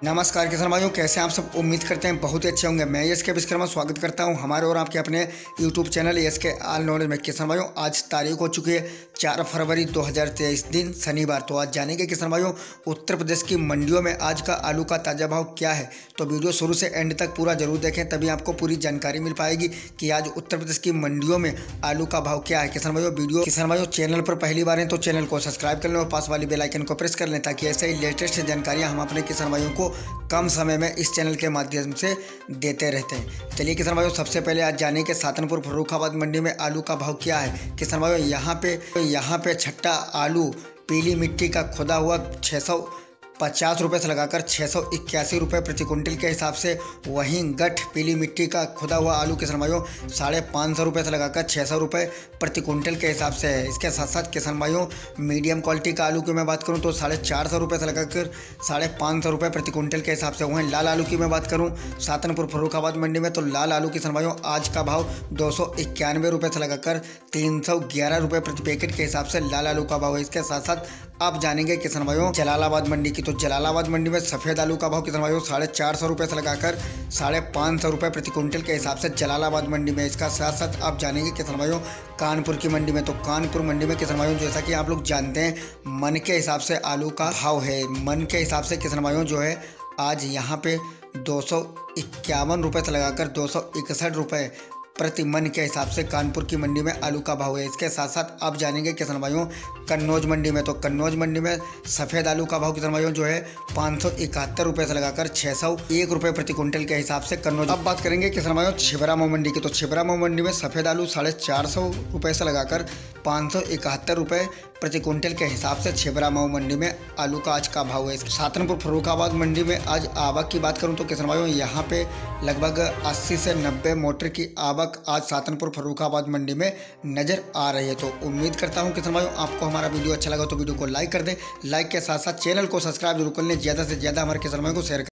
नमस्कार किसान भाइयों, कैसे हैं आप सब। उम्मीद करते हैं बहुत ही अच्छे होंगे। मैं यस के विश्वकर्मा स्वागत करता हूं हमारे और आपके अपने यूट्यूब चैनल यस के ऑल नॉलेज में। किसान भाइयों, आज तारीख हो चुकी है 4 फरवरी 2023 दिन शनिवार। तो आज जानेंगे किसान भाइयों उत्तर प्रदेश की मंडियों में आज का आलू का ताज़ा भाव क्या है। तो वीडियो शुरू से एंड तक पूरा जरूर देखें, तभी आपको पूरी जानकारी मिल पाएगी कि आज उत्तर प्रदेश की मंडियों में आलू का भाव क्या है। किसान भाइयों चैनल पर पहली बार हैं तो चैनल को सब्सक्राइब कर लें और पास वाली बेल आइकन को प्रेस कर लें, ताकि ऐसे ही लेटेस्ट जानकारियाँ हम अपने किसान भाइयों को कम समय में इस चैनल के माध्यम से देते रहते हैं। चलिए किसान भाइयों, सबसे पहले आज जाने के सातनपुर फर्रुखाबाद मंडी में आलू का भाव क्या है। किसान भाइयों, यहाँ पे छट्टा आलू पीली मिट्टी का खुदा हुआ 650 रुपये से लगाकर 681 रुपये प्रति कुंटल के हिसाब से। वहीं गठ पीली मिट्टी का खुदा हुआ आलू किसान भाइयों 550 रुपये से लगाकर 600 रुपये प्रति कुंटल के हिसाब से है। इसके साथ साथ किसान भाइयों मीडियम क्वालिटी का आलू की मैं बात करूं तो 450 रुपये से लगाकर 550 रुपये प्रति कुंटल के हिसाब से। वहीं लाल आलू की मैं बात करूं सातनपुर फर्रुखाबाद मंडी में, तो लाल आलू किसान भाइयों आज का भाव 291 रुपये से लगाकर 311 रुपये प्रति पैकेट के हिसाब से लाल आलू का भाव है। इसके साथ साथ आप जानेंगे किसान भाइयों जलालाबाद मंडी की। तो जलालाबाद मंडी में सफ़ेद आलू का भाव किसान भाइयों 450 रुपये से लगाकर 550 रुपये प्रति कुंटल के हिसाब से जलालाबाद मंडी में। इसका साथ साथ आप जानेंगे किसान भाइयों कानपुर की मंडी में। तो कानपुर मंडी में किसान भाइयों जैसा कि आप लोग जानते हैं मन के हिसाब से आलू का भाव है। मन के हिसाब से किसान भाइयों जो है आज यहाँ पे 251 रुपये से लगाकर 261 रुपये प्रति मन के हिसाब से कानपुर की मंडी में आलू का भाव है। इसके साथ साथ आप जानेंगे किसान भाइयों कन्नौज मंडी में। तो कन्नौज मंडी में सफ़ेद आलू का भाव किसान भाइयों जो है 571 रुपये से लगाकर 601 रुपये प्रति कुंटल के हिसाब से कन्नौज। अब बात करेंगे किसान भाइयों छिबरामऊ मंडी की। तो छिबरामऊ मंडी में सफ़ेद आलू 450 रुपये से लगाकर 571 रुपये प्रति कुंटल के हिसाब से छिबरामऊ मंडी में आलू का आज का भाव है। सातनपुर फर्रुखाबाद मंडी में आज आवक की बात करूं तो किसान भाइयों यहाँ पे लगभग 80 से 90 मोटर की आवक आज सातनपुर फर्रुखाबाद मंडी में नज़र आ रही है। तो उम्मीद करता हूं किसान भाइयों आपको हमारा वीडियो अच्छा लगा तो वीडियो को लाइक कर दें। लाइक के साथ साथ चैनल को सब्सक्राइब जरूर कर लें, ज़्यादा से ज़्यादा हमारे किसान भाइयों को शेयर